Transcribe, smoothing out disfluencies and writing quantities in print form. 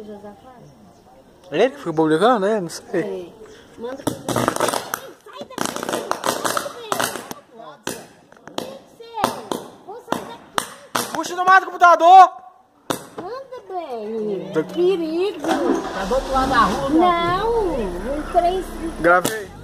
Josafá? Ele que foi publicando, né? Não sei. É. Manda pra mim. Sai daqui! Vou sair daqui! Puxa no mato computador! Anda bem! Perigo! Tá do outro lado da rua, Não! Um trem. Gravei.